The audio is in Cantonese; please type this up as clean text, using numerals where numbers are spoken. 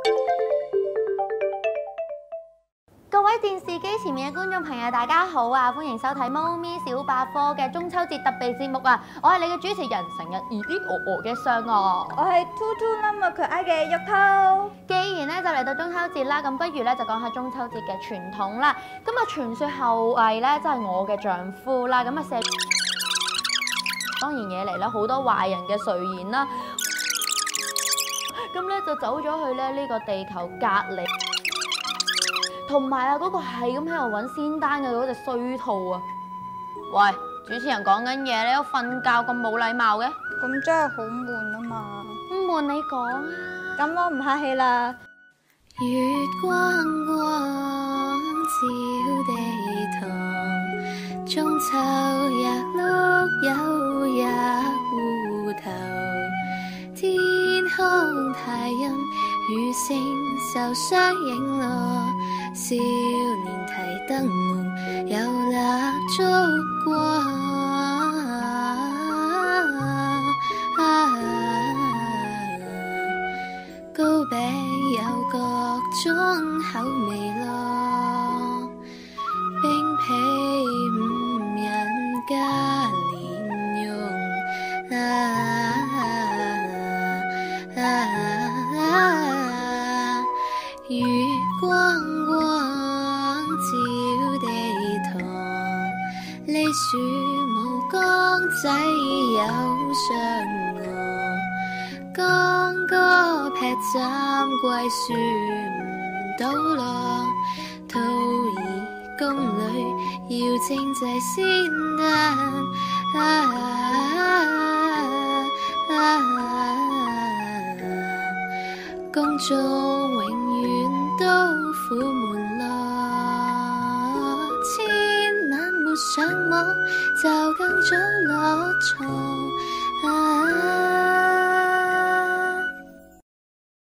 各位電視機前面嘅觀眾朋友，大家好啊！歡迎收睇《貓咪小百科》嘅中秋節特備節目啊！我係你嘅主持人，成日咦咦嘅嫦娥。 我係兔兔那麼可愛嘅玉兔。 既然咧就嚟到中秋節啦，咁不如咧就講下中秋節嘅傳統啦。咁啊，傳說後羿咧就係我嘅丈夫啦，咁啊射當然惹嚟咧好多壞人嘅垂涎啦。咁咧就走咗去咧呢個地球隔離。同埋啊，嗰個係咁喺度揾仙丹嘅嗰隻衰兔啊！喂，主持人講緊嘢，你都瞓覺咁冇禮貌嘅？ 咁真係好悶啊嘛！ 唔悶你講啊！ 咁我唔客氣啦。 月光光照地堂，中秋日碌有一戶頭，天空太陰與星宿相映咯。少年提燈籠，有蠟燭光，糕餅有各種口味咯，冰皮五仁加蓮蓉，月光光照地堂，梨樹無光仔有嫦娥，剛哥劈斬桂樹唔到咯，兔兒宮裏要正祭仙丹，宮中永遠都苦悶咯，千晚沒上網就更早落床。